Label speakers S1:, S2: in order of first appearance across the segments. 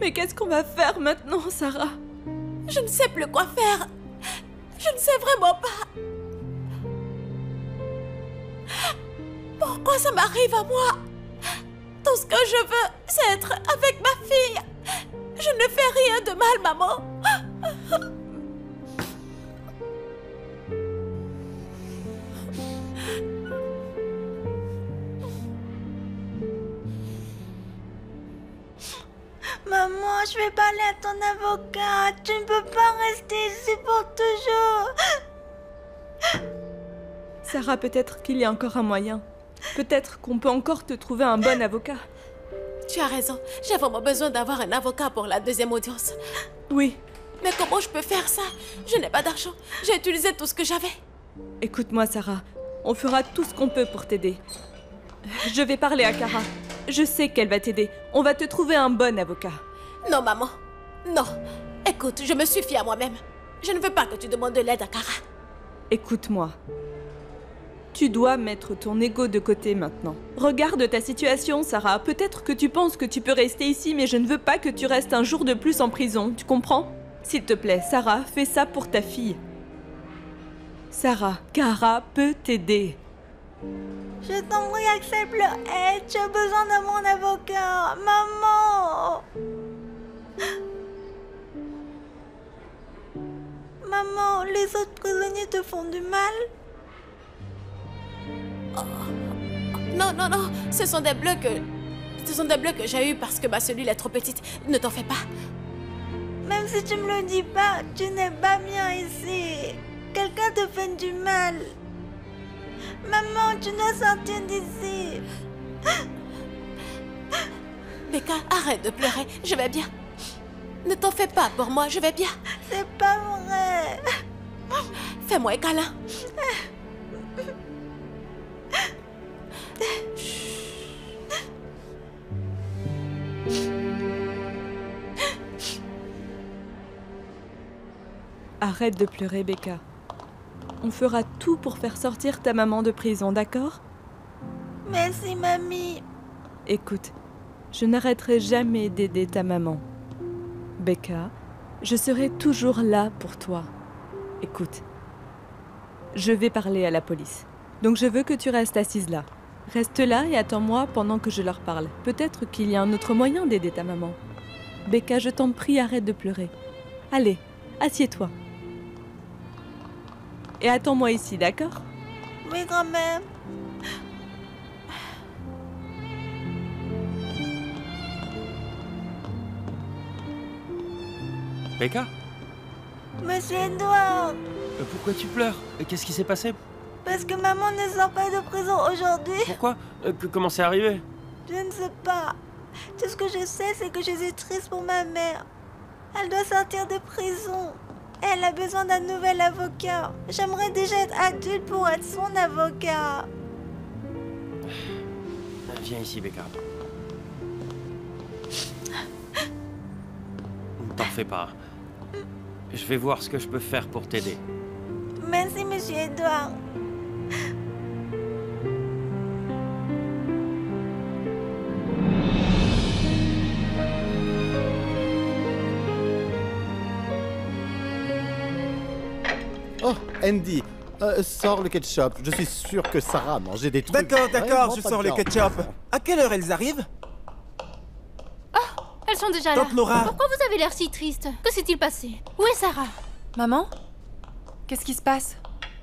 S1: Mais qu'est-ce qu'on va faire maintenant, Sarah?
S2: Je ne sais plus quoi faire. Je ne sais vraiment pas. Pourquoi ça m'arrive à moi? Tout ce que je veux, c'est être avec ma fille. Je ne fais rien de mal, maman.
S3: Maman, je vais parler à ton avocat. Tu ne peux pas rester ici pour toujours.
S1: Sarah, peut-être qu'il y a encore un moyen. Peut-être qu'on peut encore te trouver un bon avocat.
S2: Tu as raison. J'ai vraiment besoin d'avoir un avocat pour la deuxième audience.
S1: Oui.
S2: Mais comment je peux faire ça? Je n'ai pas d'argent. J'ai utilisé tout ce que j'avais.
S1: Écoute-moi, Sarah. On fera tout ce qu'on peut pour t'aider. Je vais parler à Kara. Je sais qu'elle va t'aider. On va te trouver un bon avocat.
S2: Non, maman. Non. Écoute, je me suffis à moi-même. Je ne veux pas que tu demandes de l'aide à Kara.
S1: Écoute-moi. Tu dois mettre ton ego de côté maintenant. Regarde ta situation, Sarah. Peut-être que tu penses que tu peux rester ici, mais je ne veux pas que tu restes un jour de plus en prison. Tu comprends? S'il te plaît, Sarah, fais ça pour ta fille. Sarah, Kara peut t'aider.
S3: Je t'en prie, accepte le aide. Tu as besoin de mon avocat. Maman. Maman, les autres prisonniers te font du mal?
S2: Non, non, non. Ce sont des bleus que j'ai eus parce que ma cellule est trop petite. Ne t'en fais pas.
S3: Même si tu me le dis pas, tu n'es pas bien ici. Quelqu'un te fait du mal. Maman, tu dois sortir d'ici.
S2: Becca, arrête de pleurer. Je vais bien. Ne t'en fais pas pour moi, je vais bien.
S3: C'est pas vrai.
S2: Fais-moi un câlin.
S1: Arrête de pleurer, Becca. On fera tout pour faire sortir ta maman de prison, d'accord?
S3: Merci, mamie.
S1: Écoute, je n'arrêterai jamais d'aider ta maman. Becca, je serai toujours là pour toi. Écoute, je vais parler à la police. Donc je veux que tu restes assise là. Reste là et attends-moi pendant que je leur parle. Peut-être qu'il y a un autre moyen d'aider ta maman. Becca, je t'en prie, arrête de pleurer. Allez, assieds-toi. Et attends-moi ici, d'accord?
S3: Oui, grand-mère.
S4: Becca?
S3: Monsieur Edouard,
S4: Pourquoi tu pleures? Qu'est-ce qui s'est passé?
S3: parce que maman ne sort pas de prison aujourd'hui.
S4: Pourquoi? Comment c'est arrivé?
S3: Je ne sais pas. Tout ce que je sais, c'est que je suis triste pour ma mère. Elle doit sortir de prison. Elle a besoin d'un nouvel avocat. J'aimerais déjà être adulte pour être son avocat.
S4: Viens ici, Becca. Ne t'en fais pas. Je vais voir ce que je peux faire pour t'aider.
S3: Merci, monsieur Edouard.
S5: Oh, Andy, sors le ketchup. Je suis sûr que Sarah a mangé des trucs.
S6: D'accord,
S5: vraiment
S6: je
S5: pas
S6: sors le
S5: bien.
S6: ketchup. À quelle heure elles arrivent?
S7: Elles sont déjà là.
S6: Tante Laura.
S7: Pourquoi vous avez l'air si triste? Que s'est-il passé? Où est Sarah?
S8: Maman? Qu'est-ce qui se passe?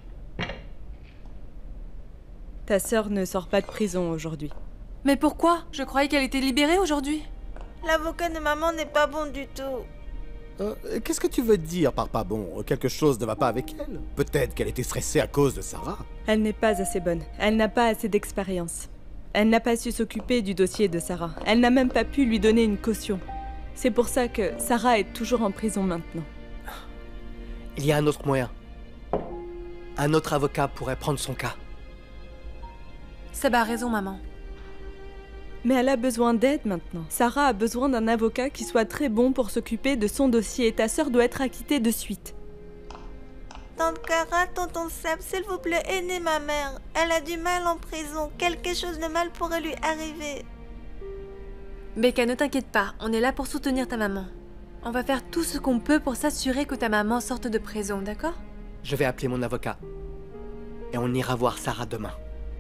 S1: Ta sœur ne sort pas de prison aujourd'hui.
S8: Mais pourquoi? Je croyais qu'elle était libérée aujourd'hui.
S3: L'avocat de maman n'est pas bon du tout.
S5: Qu'est-ce que tu veux dire par pas bon? Quelque chose ne va pas avec elle? Peut-être qu'elle était stressée à cause de Sarah.
S1: Elle n'est pas assez bonne. Elle n'a pas assez d'expérience. Elle n'a pas su s'occuper du dossier de Sarah. Elle n'a même pas pu lui donner une caution. C'est pour ça que Sarah est toujours en prison maintenant.
S9: Il y a un autre moyen. Un autre avocat pourrait prendre son cas.
S8: Seb a raison, maman.
S1: Mais elle a besoin d'aide maintenant. Sarah a besoin d'un avocat qui soit très bon pour s'occuper de son dossier et ta sœur doit être acquittée de suite.
S3: Tante Kara, tonton Seb, s'il vous plaît, aidez ma mère. Elle a du mal en prison. Quelque chose de mal pourrait lui arriver.
S8: Becca, ne t'inquiète pas, on est là pour soutenir ta maman. On va faire tout ce qu'on peut pour s'assurer que ta maman sorte de prison, d'accord?
S9: Je vais appeler mon avocat. Et on ira voir Sarah demain.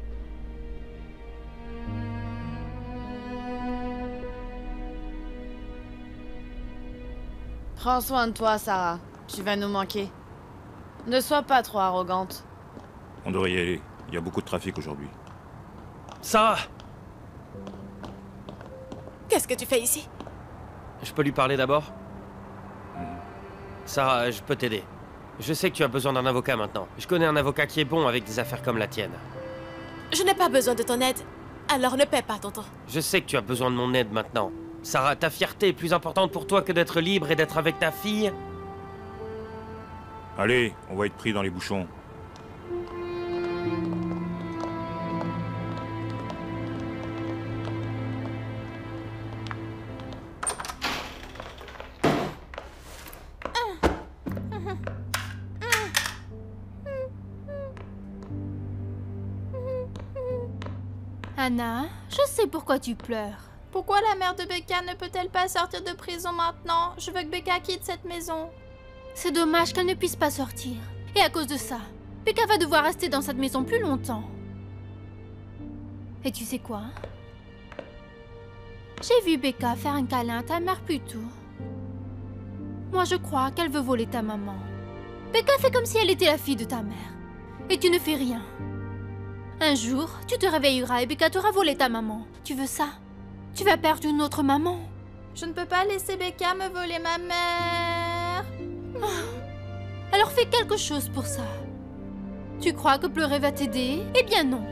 S10: Prends soin de toi, Sarah. Tu vas nous manquer. Ne sois pas trop arrogante.
S11: On devrait y aller. Il y a beaucoup de trafic aujourd'hui.
S4: Sarah!
S2: Qu'est-ce que tu fais ici?
S4: Je peux lui parler d'abord? Sarah, je peux t'aider. Je sais que tu as besoin d'un avocat maintenant. Je connais un avocat qui est bon avec des affaires comme la tienne.
S2: Je n'ai pas besoin de ton aide. Alors ne paie pas ton temps.
S4: Je sais que tu as besoin de mon aide maintenant. Sarah, ta fierté est plus importante pour toi que d'être libre et d'être avec ta fille?
S11: Allez, on va être pris dans les bouchons.
S7: Anna, je sais pourquoi tu pleures.
S12: Pourquoi la mère de Becca ne peut-elle pas sortir de prison maintenant? Je veux que Becca quitte cette maison.
S7: C'est dommage qu'elle ne puisse pas sortir. Et à cause de ça, Becca va devoir rester dans cette maison plus longtemps. Et tu sais quoi? J'ai vu Becca faire un câlin à ta mère plus tôt. Moi, je crois qu'elle veut voler ta maman. Becca fait comme si elle était la fille de ta mère. Et tu ne fais rien. Un jour, tu te réveilleras et Becca t'aura volé ta maman. Tu veux ça? Tu vas perdre une autre maman.
S12: Je ne peux pas laisser Becca me voler ma mère.
S7: Alors fais quelque chose pour ça. Tu crois que pleurer va t'aider? Eh bien non.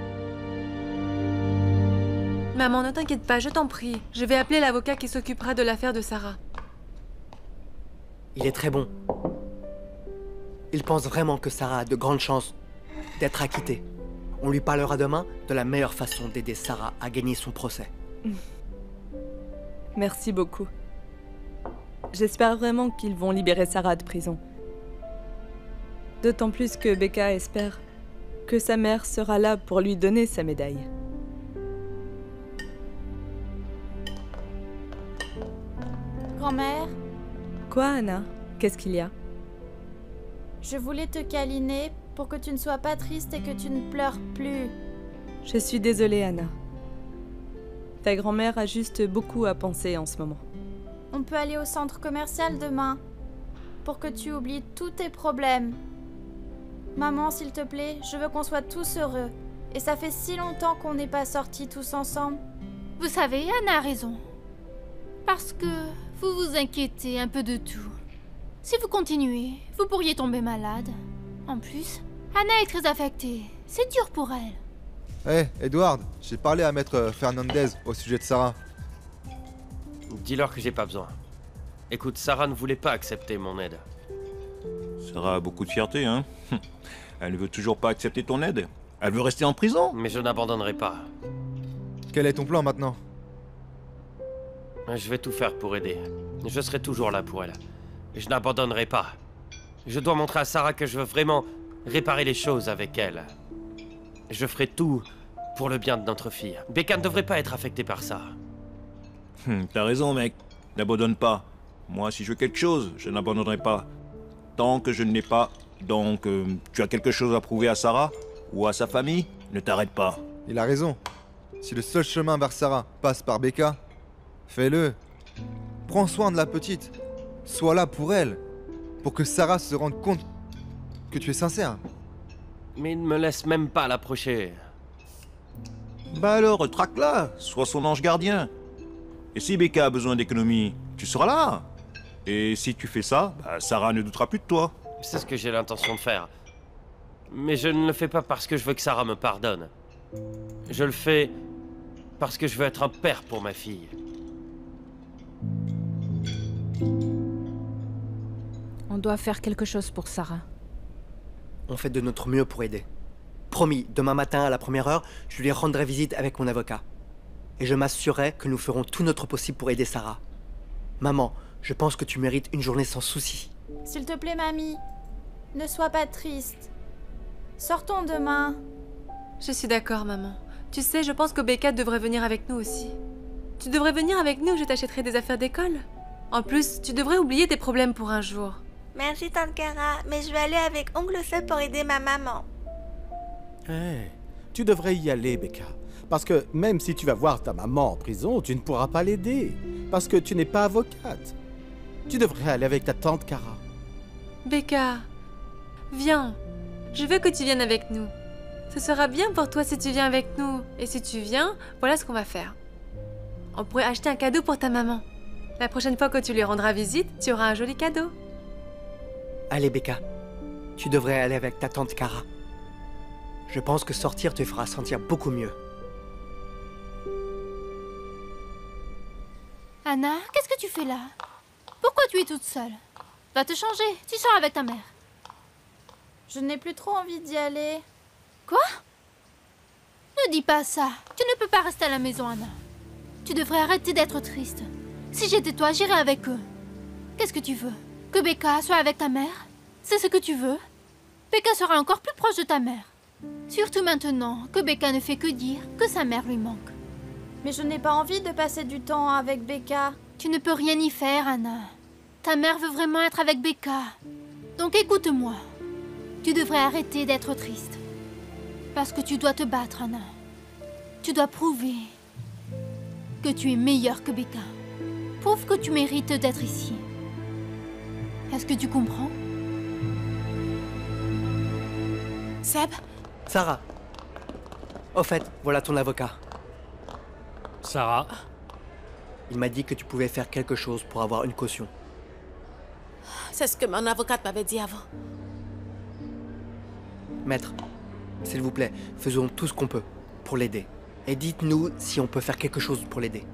S8: Maman, ne t'inquiète pas, je t'en prie. Je vais appeler l'avocat qui s'occupera de l'affaire de Sarah.
S9: Il est très bon. Il pense vraiment que Sarah a de grandes chances d'être acquittée. On lui parlera demain de la meilleure façon d'aider Sarah à gagner son procès.
S1: Merci beaucoup. J'espère vraiment qu'ils vont libérer Sarah de prison. D'autant plus que Becca espère que sa mère sera là pour lui donner sa médaille.
S12: Grand-mère,
S1: Quoi, Anna? Qu'est-ce qu'il y a?
S12: je voulais te câliner pour que tu ne sois pas triste et que tu ne pleures plus.
S1: Je suis désolée, Anna. Ta grand-mère a juste beaucoup à penser en ce moment.
S12: On peut aller au centre commercial demain pour que tu oublies tous tes problèmes. Maman, s'il te plaît, je veux qu'on soit tous heureux. Et ça fait si longtemps qu'on n'est pas sortis tous ensemble.
S7: Vous savez, Anna a raison. Parce que vous vous inquiétez un peu de tout. Si vous continuez, vous pourriez tomber malade. En plus, Anna est très affectée. C'est dur pour elle.
S13: Hé, Edward, j'ai parlé à Maître Fernandez au sujet de Sarah.
S4: Dis-leur que j'ai pas besoin. Écoute, Sarah ne voulait pas accepter mon aide.
S11: Sarah a beaucoup de fierté, hein? Elle ne veut toujours pas accepter ton aide. Elle veut rester en prison.
S4: Mais je n'abandonnerai pas.
S13: Quel est ton plan maintenant?
S4: Je vais tout faire pour aider. Je serai toujours là pour elle. Je n'abandonnerai pas. Je dois montrer à Sarah que je veux vraiment réparer les choses avec elle. Je ferai tout pour le bien de notre fille. Becca ne devrait pas être affectée par ça.
S11: T'as raison, mec. N'abandonne pas. Moi, si je veux quelque chose, je n'abandonnerai pas. Tant que je ne l'ai pas. Donc, tu as quelque chose à prouver à Sarah ou à sa famille? Ne t'arrête pas.
S13: Il a raison. Si le seul chemin vers Sarah passe par Becca, fais-le. Prends soin de la petite. Sois là pour elle. Pour que Sarah se rende compte que tu es sincère.
S4: Mais il ne me laisse même pas l'approcher.
S11: Bah alors, traque-la. Sois son ange gardien. Et si Becca a besoin d'économie, tu seras là. Et si tu fais ça, bah, Sarah ne doutera plus de toi.
S4: C'est ce que j'ai l'intention de faire. Mais je ne le fais pas parce que je veux que Sarah me pardonne. Je le fais parce que je veux être un père pour ma fille.
S14: On doit faire quelque chose pour Sarah.
S9: On fait de notre mieux pour aider. Promis, demain matin à la première heure, je lui rendrai visite avec mon avocat. Et je m'assurerai que nous ferons tout notre possible pour aider Sarah. Maman, je pense que tu mérites une journée sans soucis.
S12: S'il te plaît, mamie, ne sois pas triste. Sortons demain.
S8: Je suis d'accord, maman. Tu sais, je pense que Becca devrait venir avec nous aussi. Tu devrais venir avec nous, je t'achèterai des affaires d'école. En plus, tu devrais oublier tes problèmes pour un jour.
S3: Merci, Tante Cara, mais je vais aller avec Oncle Seb pour aider ma maman.
S5: Hey, tu devrais y aller, Becca. Parce que même si tu vas voir ta maman en prison, tu ne pourras pas l'aider. Parce que tu n'es pas avocate. Tu devrais aller avec ta tante Cara.
S8: Becca, viens. Je veux que tu viennes avec nous. Ce sera bien pour toi si tu viens avec nous. Et si tu viens, voilà ce qu'on va faire. On pourrait acheter un cadeau pour ta maman. La prochaine fois que tu lui rendras visite, tu auras un joli cadeau.
S9: Allez, Becca. Tu devrais aller avec ta tante Cara. Je pense que sortir te fera sentir beaucoup mieux.
S7: Anna, qu'est-ce que tu fais là? Pourquoi tu es toute seule? Va te changer, tu sors avec ta mère.
S12: Je n'ai plus trop envie d'y aller.
S7: Quoi? Ne dis pas ça. Tu ne peux pas rester à la maison, Anna. Tu devrais arrêter d'être triste. Si j'étais toi, j'irais avec eux. Qu'est-ce que tu veux? Que Becca soit avec ta mère? C'est ce que tu veux? Becca sera encore plus proche de ta mère. Surtout maintenant que Becca ne fait que dire que sa mère lui manque.
S12: Mais je n'ai pas envie de passer du temps avec Becca.
S7: Tu ne peux rien y faire, Anna. Ta mère veut vraiment être avec Becca. Donc écoute-moi. Tu devrais arrêter d'être triste. Parce que tu dois te battre, Anna. Tu dois prouver que tu es meilleure que Becca. Prouve que tu mérites d'être ici. Est-ce que tu comprends?
S2: Seb?
S9: Sarah. Au fait, voilà ton avocat.
S4: Sarah?
S9: Il m'a dit que tu pouvais faire quelque chose pour avoir une caution.
S2: C'est ce que mon avocate m'avait dit avant.
S9: Maître, s'il vous plaît, faisons tout ce qu'on peut pour l'aider. Et dites-nous si on peut faire quelque chose pour l'aider.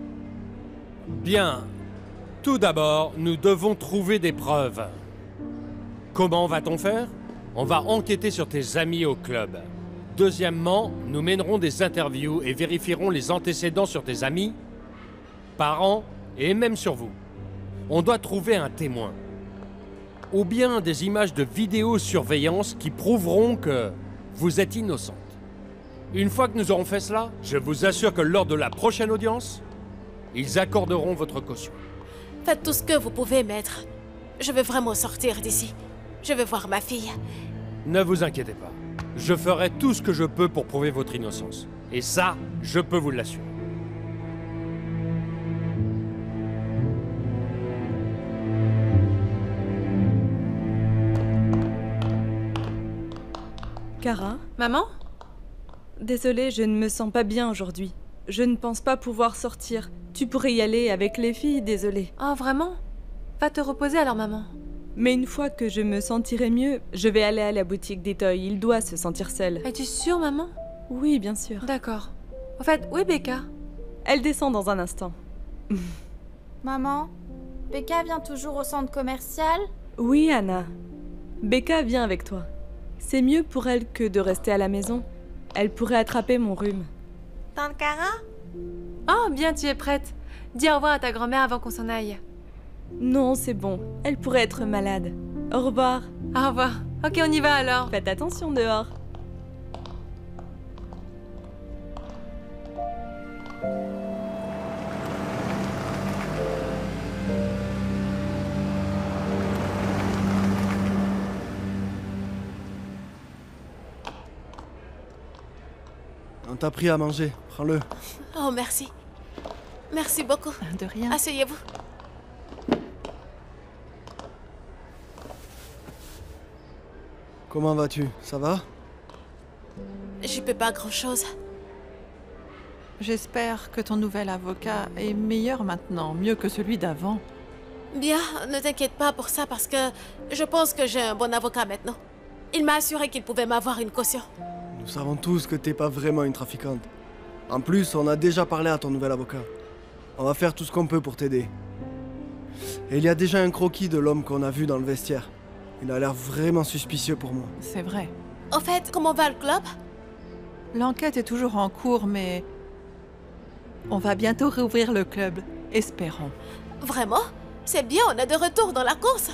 S15: Bien. Tout d'abord, nous devons trouver des preuves. Comment va-t-on faire? On va enquêter sur tes amis au club. Deuxièmement, nous mènerons des interviews et vérifierons les antécédents sur tes amis, parents et même sur vous. On doit trouver un témoin. Ou bien des images de vidéosurveillance qui prouveront que vous êtes innocente. Une fois que nous aurons fait cela, je vous assure que lors de la prochaine audience, ils accorderont votre caution.
S2: Faites tout ce que vous pouvez, maître. Je veux vraiment sortir d'ici. Je veux voir ma fille.
S15: Ne vous inquiétez pas. Je ferai tout ce que je peux pour prouver votre innocence. Et ça, je peux vous l'assurer.
S1: Cara?
S8: Maman?
S1: Désolée, je ne me sens pas bien aujourd'hui. Je ne pense pas pouvoir sortir. Tu pourrais y aller avec les filles, désolée.
S8: Oh, vraiment? Va te reposer alors, maman.
S1: Mais une fois que je me sentirai mieux, je vais aller à la boutique d'Etoy. Il doit se sentir seul.
S8: Es-tu sûre, maman?
S1: Oui, bien sûr.
S8: D'accord. En fait, où est Becca?
S1: Elle descend dans un instant.
S12: Maman, Becca vient toujours au centre commercial?
S1: Oui, Anna. Becca vient avec toi. C'est mieux pour elle que de rester à la maison. Elle pourrait attraper mon rhume.
S3: Tante Cara?
S8: Oh, bien, tu es prête. Dis au revoir à ta grand-mère avant qu'on s'en aille.
S1: Non, c'est bon. Elle pourrait être malade. Au revoir.
S8: Au revoir. Ok, on y va alors.
S1: Faites attention dehors.
S6: On t'a pris à manger, prends-le.
S2: Oh, merci. Merci beaucoup.
S14: De rien.
S2: Asseyez-vous.
S6: Comment vas-tu? Ça va?
S2: J'y peux pas grand-chose.
S16: J'espère que ton nouvel avocat est meilleur maintenant, mieux que celui d'avant.
S2: Bien, ne t'inquiète pas pour ça parce que je pense que j'ai un bon avocat maintenant. Il m'a assuré qu'il pouvait m'avoir une caution.
S6: Nous savons tous que t'es pas vraiment une trafiquante. En plus, on a déjà parlé à ton nouvel avocat. On va faire tout ce qu'on peut pour t'aider. Et il y a déjà un croquis de l'homme qu'on a vu dans le vestiaire. Il a l'air vraiment suspicieux pour moi.
S16: C'est vrai.
S2: En fait, comment va le club?
S16: L'enquête est toujours en cours, mais on va bientôt réouvrir le club. Espérons.
S2: Vraiment? C'est bien, on est de retour dans la course.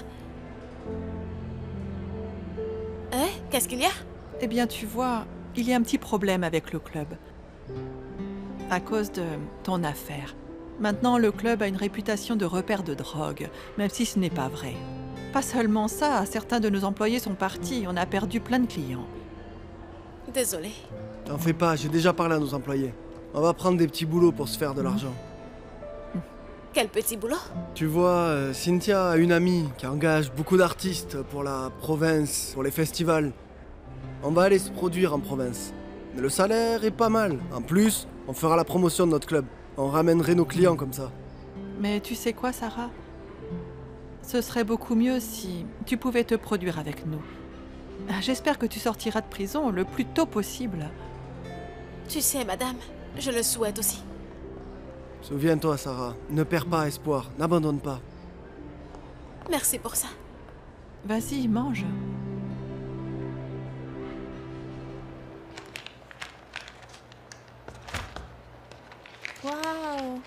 S2: Hein? Qu'est-ce qu'il y a?
S16: Eh bien, tu vois, il y a un petit problème avec le club. à cause de ton affaire. Maintenant, le club a une réputation de repère de drogue, même si ce n'est pas vrai. Pas seulement ça, certains de nos employés sont partis, on a perdu plein de clients.
S2: Désolée.
S6: T'en fais pas, j'ai déjà parlé à nos employés. On va prendre des petits boulots pour se faire de l'argent.
S2: Quel petit boulot?
S6: Tu vois, Cynthia a une amie qui engage beaucoup d'artistes pour la province, pour les festivals. On va aller se produire en province. Mais le salaire est pas mal. En plus, on fera la promotion de notre club. On ramènerait nos clients comme ça.
S16: Mais tu sais quoi, Sarah? Ce serait beaucoup mieux si tu pouvais te produire avec nous. J'espère que tu sortiras de prison le plus tôt possible.
S2: Tu sais, madame, je le souhaite aussi.
S6: Souviens-toi, Sarah, ne perds pas espoir, n'abandonne pas.
S2: Merci pour ça.
S16: Vas-y, mange.
S12: Waouh!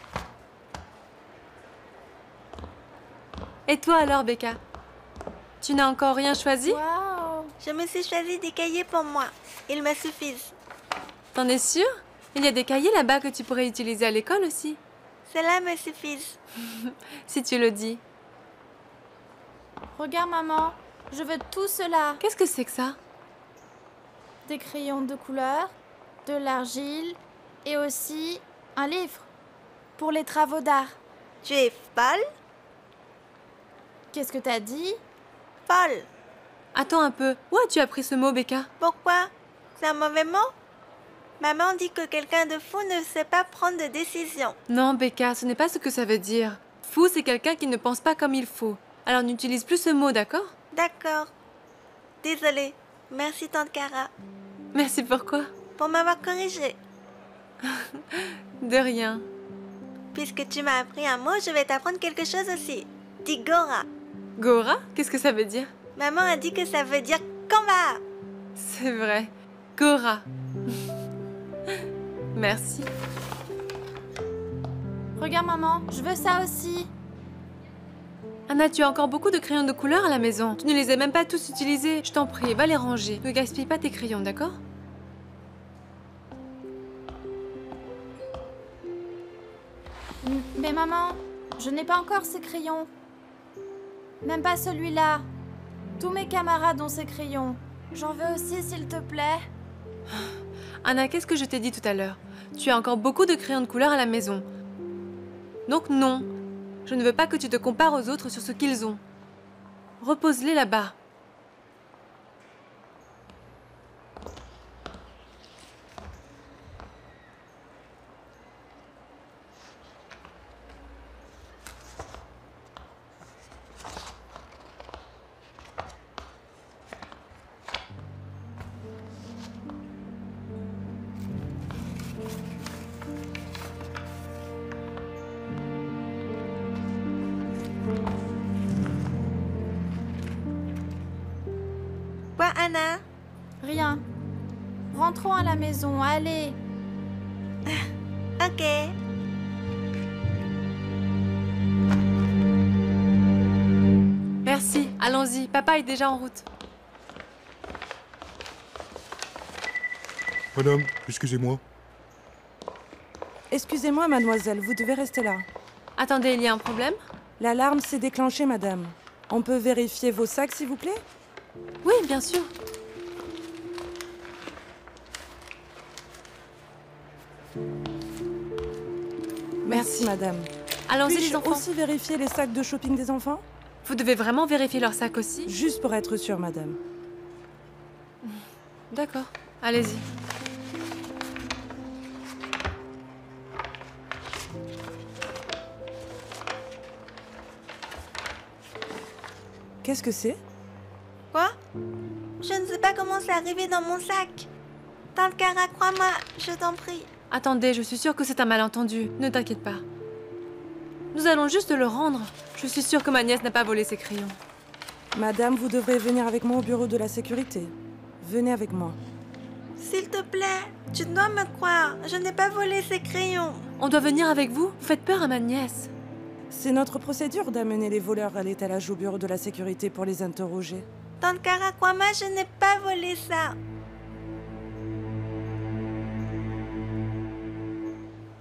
S8: Et toi alors, Becca? Tu n'as encore rien choisi?
S3: Waouh! Je me suis choisi des cahiers pour moi. Ils me suffisent.
S8: T'en es sûre? Il y a des cahiers là-bas que tu pourrais utiliser à l'école aussi.
S3: Ceux-là me suffisent.
S8: Si tu le dis.
S12: Regarde, maman, je veux tout cela.
S8: Qu'est-ce que c'est que ça?
S12: Des crayons de couleur, de l'argile et aussi un livre pour les travaux d'art.
S3: Tu es folle?
S12: Qu'est-ce que t'as dit?
S3: Folle.
S8: Attends un peu. Où as-tu appris ce mot, Becca?
S3: Pourquoi? C'est un mauvais mot? Maman dit que quelqu'un de fou ne sait pas prendre de décision.
S8: Non, Becca, ce n'est pas ce que ça veut dire. Fou, c'est quelqu'un qui ne pense pas comme il faut. Alors n'utilise plus ce mot, d'accord?
S3: D'accord. Désolée. Merci, tante Cara.
S8: Merci pourquoi?
S3: Pour m'avoir corrigée.
S8: De rien.
S3: Puisque tu m'as appris un mot, je vais t'apprendre quelque chose aussi. Dis Gora.
S8: Gora? Qu'est-ce que ça veut dire?
S3: Maman a dit que ça veut dire combat.
S8: C'est vrai. Gora. Merci.
S12: Regarde, maman, je veux ça aussi.
S8: Anna, tu as encore beaucoup de crayons de couleur à la maison. Tu ne les as même pas tous utilisés. Je t'en prie, va les ranger. Ne gaspille pas tes crayons, d'accord?
S12: Mais maman, je n'ai pas encore ces crayons. Même pas celui-là. Tous mes camarades ont ces crayons. J'en veux aussi, s'il te plaît.
S8: Anna, qu'est-ce que je t'ai dit tout à l'heure? Tu as encore beaucoup de crayons de couleur à la maison. Donc non, je ne veux pas que tu te compares aux autres sur ce qu'ils ont. Repose-les là-bas.
S3: Quoi, Anna?
S12: Rien. Rentrons à la maison, allez.
S3: Ok.
S8: Merci, allons-y. Papa est déjà en route.
S17: Madame, excusez-moi.
S1: Excusez-moi, mademoiselle, vous devez rester là.
S8: Attendez, il y a un problème?
S1: L'alarme s'est déclenchée, madame. On peut vérifier vos sacs, s'il vous plaît?
S8: Oui, bien sûr.
S1: Merci, madame.
S8: Allons-y,
S1: Puis-je
S8: les enfants.
S1: aussi vérifier les sacs de shopping des enfants?
S8: Vous devez vraiment vérifier leurs sacs aussi?
S1: Juste pour être sûre, madame.
S8: D'accord, allez-y.
S1: Qu'est-ce que c'est?
S3: Quoi? Je ne sais pas comment c'est arrivé dans mon sac. Tante Cara, crois-moi, je t'en prie.
S8: Attendez, je suis sûre que c'est un malentendu. Ne t'inquiète pas. Nous allons juste le rendre. Je suis sûre que ma nièce n'a pas volé ses crayons.
S1: Madame, vous devrez venir avec moi au bureau de la sécurité. Venez avec moi.
S3: S'il te plaît, tu dois me croire. Je n'ai pas volé ces crayons.
S8: On doit venir avec vous? Vous faites peur à ma nièce.
S1: C'est notre procédure d'amener les voleurs à l'étalage au bureau de la sécurité pour les interroger.
S3: Tante Cara, crois-moi, je n'ai pas volé ça.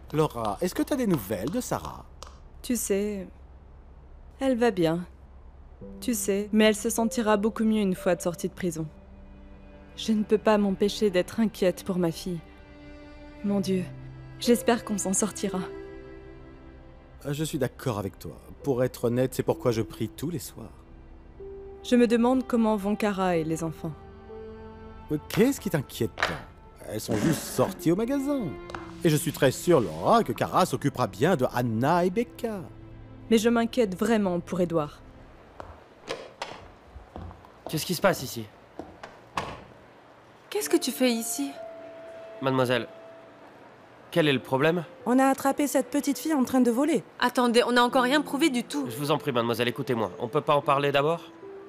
S5: Laura, est-ce que t'as des nouvelles de Sarah?
S1: Tu sais, elle va bien. Tu sais, mais elle se sentira beaucoup mieux une fois de sortie de prison. Je ne peux pas m'empêcher d'être inquiète pour ma fille. Mon Dieu, j'espère qu'on s'en sortira.
S5: Je suis d'accord avec toi. Pour être honnête, c'est pourquoi je prie tous les soirs.
S1: Je me demande comment vont Kara et les enfants.
S5: Qu'est-ce qui t'inquiète tant? Elles sont juste sorties au magasin. Et je suis très sûr, Laura, que Kara s'occupera bien de Anna et Becca.
S1: Mais je m'inquiète vraiment pour Edouard.
S4: Qu'est-ce qui se passe ici?
S8: Qu'est-ce que tu fais ici?
S4: Mademoiselle, quel est le problème?
S2: On a attrapé cette petite fille en train de voler.
S8: Attendez, on n'a encore rien prouvé du tout.
S4: Je vous en prie, mademoiselle, écoutez-moi. On peut pas en parler d'abord?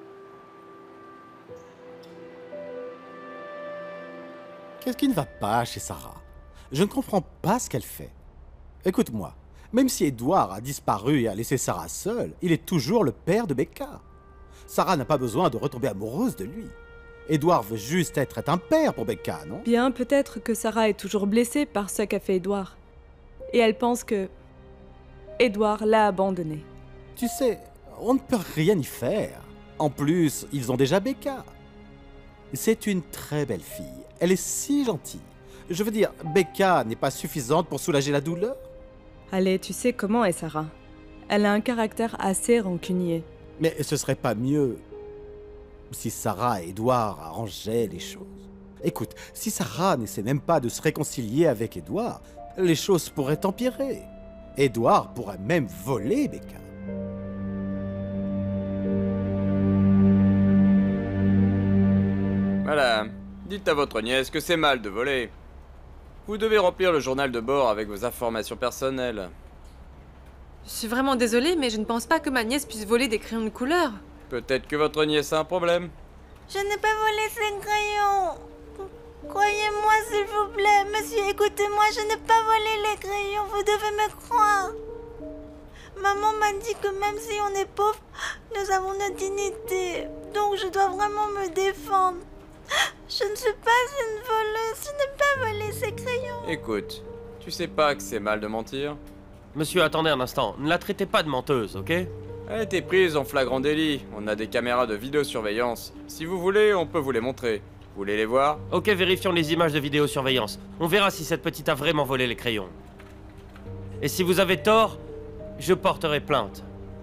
S5: Qu'est-ce qui ne va pas chez Sarah? Je ne comprends pas ce qu'elle fait. Écoute-moi, même si Edouard a disparu et a laissé Sarah seule, il est toujours le père de Becca. Sarah n'a pas besoin de retomber amoureuse de lui. Edouard veut juste être un père pour Becca, non?
S1: Bien, peut-être que Sarah est toujours blessée par ce qu'a fait Edouard. Et elle pense que Edouard l'a abandonnée.
S5: Tu sais, on ne peut rien y faire. En plus, ils ont déjà Becca. C'est une très belle fille. Elle est si gentille. Je veux dire, Becca n'est pas suffisante pour soulager la douleur?
S1: Allez, tu sais comment est Sarah. Elle a un caractère assez rancunier.
S5: Mais ce serait pas mieux si Sarah et Edouard arrangeaient les choses? Écoute, si Sarah n'essaie même pas de se réconcilier avec Edouard, les choses pourraient empirer. Edouard pourrait même voler Becca.
S17: Voilà. Dites à votre nièce que c'est mal de voler. Vous devez remplir le journal de bord avec vos informations personnelles.
S8: Je suis vraiment désolée, mais je ne pense pas que ma nièce puisse voler des crayons de couleur.
S17: Peut-être que votre nièce a un problème.
S3: Je n'ai pas volé ces crayons. Croyez-moi, s'il vous plaît. Monsieur, écoutez-moi, je n'ai pas volé les crayons. Vous devez me croire. Maman m'a dit que même si on est pauvre, nous avons notre dignité. Donc je dois vraiment me défendre. Je ne suis pas une voleuse. Je n'ai pas volé ces crayons.
S17: Écoute, tu sais pas que c'est mal de mentir?
S4: Monsieur, attendez un instant. Ne la traitez pas de menteuse, ok?
S17: Elle a été prise en flagrant délit. On a des caméras de vidéosurveillance. Si vous voulez, on peut vous les montrer. Vous voulez les voir?
S4: Ok, vérifions les images de vidéosurveillance. On verra si cette petite a vraiment volé les crayons. Et si vous avez tort, je porterai plainte.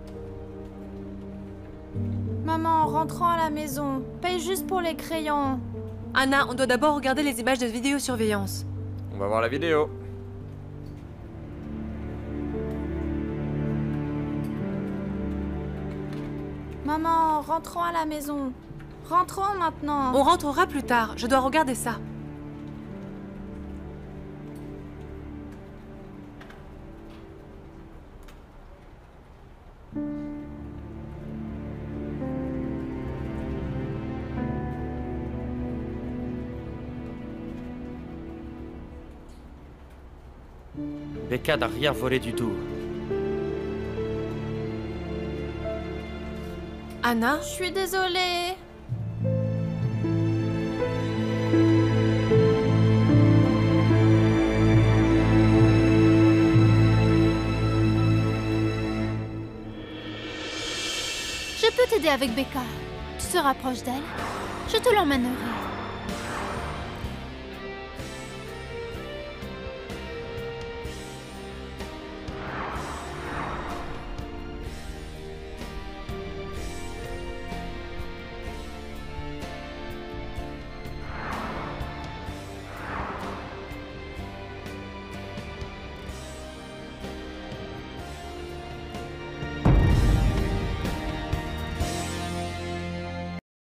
S12: Maman, en rentrant à la maison, paye juste pour les crayons.
S8: Anna, on doit d'abord regarder les images de vidéosurveillance.
S17: On va voir la vidéo.
S12: Maman, rentrons à la maison. Rentrons maintenant.
S8: On rentrera plus tard, je dois regarder ça.
S4: Becca n'a rien volé du tout.
S8: Anna?
S12: Je suis désolée.
S7: Je peux t'aider avec Becca. Tu te rapproches d'elle. Je te l'emmènerai.